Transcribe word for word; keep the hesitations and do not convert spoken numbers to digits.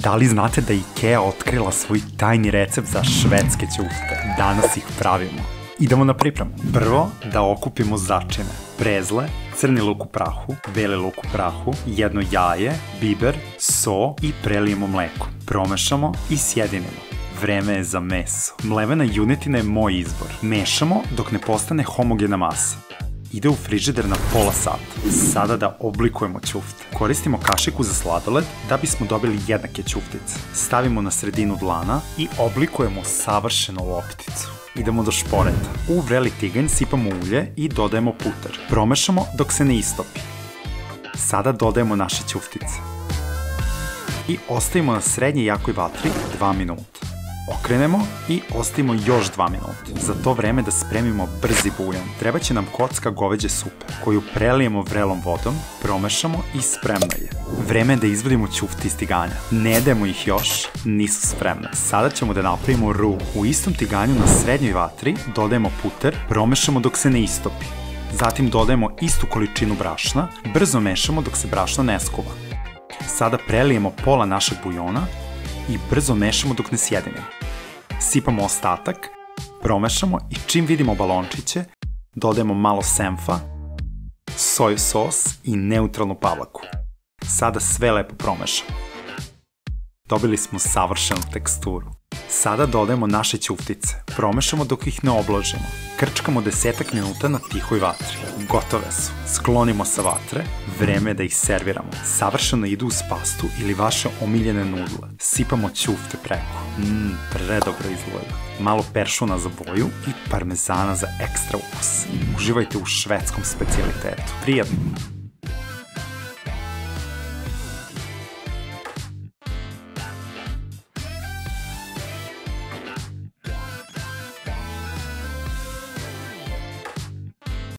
Da li znate da je IKEA otkrila svoj tajni recept za švedske ćufte? Danas ih pravimo. Idemo na pripremu. Prvo, da okupimo začine. Brezle, crni luk u prahu, beli luk u prahu, jedno jaje, biber, so i prelijemo mleko. Promešamo i sjedinimo. Vreme je za meso. Mlevena junetina je moj izbor. Mešamo dok ne postane homogena masa. Ide u frižider na pola sata. Sada da oblikujemo ćufte. Koristimo kašiku za sladoled da bismo dobili jednake ćuftice. Stavimo na sredinu dlana i oblikujemo savršenu lopticu. Idemo do šporeta. U vreli tiganj sipamo ulje i dodajemo putar. Promešamo dok se ne istopi. Sada dodajemo naše ćuftice. I ostavimo na srednje jakoj vatri dva minuta. Okrenemo i ostavimo još dva minuta. Za to vreme da spremimo brzi buljon. Treba će nam kocka goveđe supe, koju prelijemo vrelom vodom, promešamo i spremna je. Vreme je da izvodimo ćufte iz tiganja. Ne dajemo ih još, nisu spremne. Sada ćemo da napravimo ru. U istom tiganju na srednjoj vatri dodajemo puter, promešamo dok se ne istopi. Zatim dodajemo istu količinu brašna, brzo mešamo dok se brašno ne skuva. Sada prelijemo pola našeg buljona i brzo mešamo dok ne sjedinimo. Sipamo ostatak, promešamo i čim vidimo balončiće, dodajemo malo senfa, soju sos i neutralnu pavlaku. Sada sve lepo promešamo. Dobili smo savršenu teksturu. Sada dodajemo naše ćuftice. Promešamo dok ih ne obložimo. Krčkamo desetak minuta na tihoj vatri. Gotove su. Sklonimo sa vatre. Vreme je da ih serviramo. Savršeno idu uz pastu ili vaše omiljene nudle. Sipamo ćufte preko. Mmm, predobro izgleda. Malo peršuna za boju i parmezana za ekstra ukus. Uživajte u švedskom specijalitetu. Prijatno!